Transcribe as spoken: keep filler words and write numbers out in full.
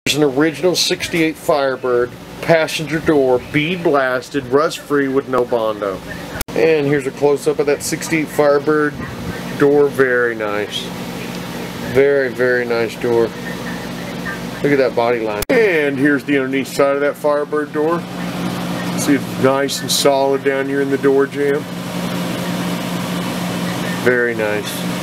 There's an original sixty-eight Firebird, passenger door, bead blasted, rust free with no Bondo. And here's a close-up of that sixty-eight Firebird door. Very nice. Very, very nice door. Look at that body line. And here's the underneath side of that Firebird door. See, it's nice and solid down here in the door jamb. Very nice.